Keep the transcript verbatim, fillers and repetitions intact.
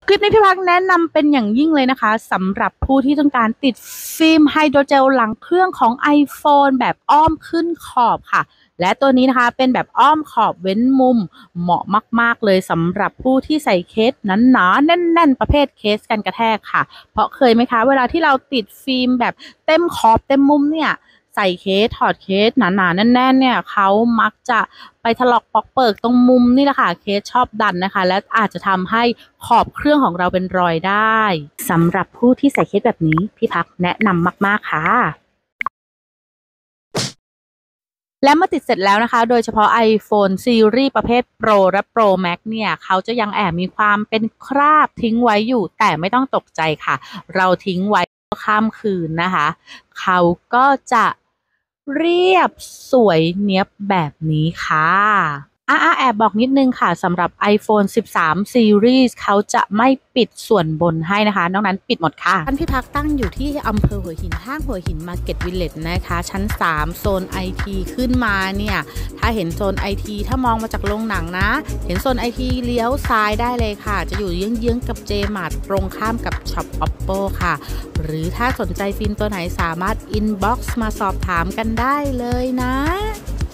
คลิปนี้พี่พักแนะนำเป็นอย่างยิ่งเลยนะคะสำหรับผู้ที่ต้องการติดฟิล์มไฮโดรเจลหลังเครื่องของ iPhone แบบอ้อมขึ้นขอบค่ะและตัวนี้นะคะเป็นแบบอ้อมขอบเว้นมุมเหมาะมากๆเลยสำหรับผู้ที่ใส่เคสหนาๆแน่นๆประเภทเคสกันกระแทกค่ะเพราะเคยไหมคะเวลาที่เราติดฟิล์มแบบเต็มขอบเต็มมุมเนี่ยใส่เคสถอดเคสหนาๆแน่นๆเนี่ยเขามักจะไปถลอกปอกเปิกตรงมุมนี่แหละค่ะเคสชอบดันนะคะและอาจจะทำให้ขอบเครื่องของเราเป็นรอยได้สำหรับผู้ที่ใส่เคสแบบนี้พี่พักแนะนำมากๆค่ะและเมื่อติดเสร็จแล้วนะคะโดยเฉพาะ iPhone ซีรีส์ประเภท Pro และ Pro Max เนี่ยเขาจะยังแอบมีความเป็นคราบทิ้งไว้อยู่แต่ไม่ต้องตกใจค่ะเราทิ้งไว้ข้ามคืนนะคะเขาก็จะเรียบสวยเนียบแบบนี้ค่ะอ่าแอบบอกนิดนึงค่ะสำหรับ iPhone สิบสาม Series เขาจะไม่ปิดส่วนบนให้นะคะนอกนั้นปิดหมดค่ะท่านพี่พักตั้งอยู่ที่อำเภอหัวหินห้างหัวหิน Market Village นะคะชั้นสามโซน ไอ ที ขึ้นมาเนี่ยถ้าเห็นโซน ไอ ที ถ้ามองมาจากโรงหนังนะเห็นโซน ไอ ที เลี้ยวซ้ายได้เลยค่ะจะอยู่เยื้องๆกับ J-Mart ตรงข้ามกับช็อป Oppo ค่ะหรือถ้าสนใจฟิล์มตัวไหนสามารถ inbox มาสอบถามกันได้เลยนะ